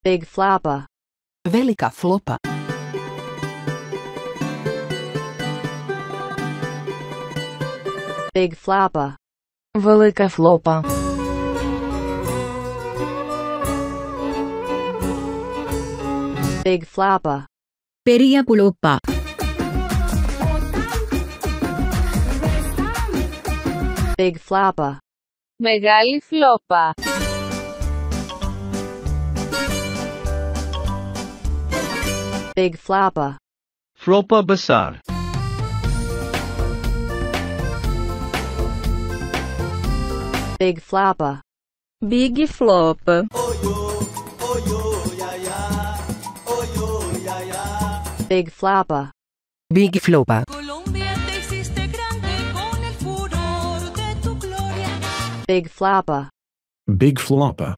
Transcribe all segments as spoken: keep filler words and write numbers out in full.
Big Floppa. Velika Floppa. Big Floppa. Велика Флопа. Big Floppa. Перия Floppa. Big Floppa. Μεγάλη Φλόπα. Big Floppa. Floppa besar. Big Floppa. Big Flop. Big Floppa. Big Floppa. Big Floppa. Big Floppa.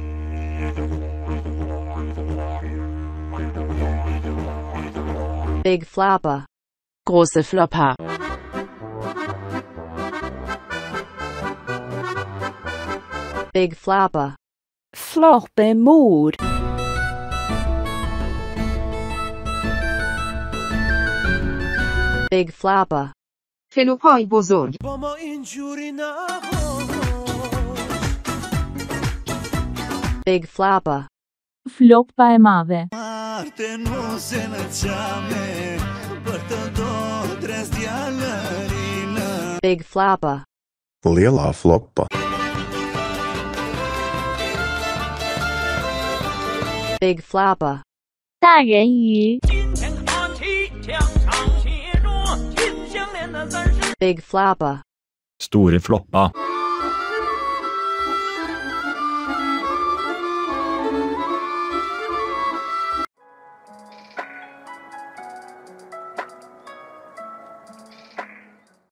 Big Floppa. Große Floppa. Big Floppa. Floppemor. Big Floppa. فلوپای بزرگ. Big Floppa. Floppa e mave. Big Floppa. Lielā Floppa. Big Floppa. 大人鱼。 Big Floppa. Store Floppa.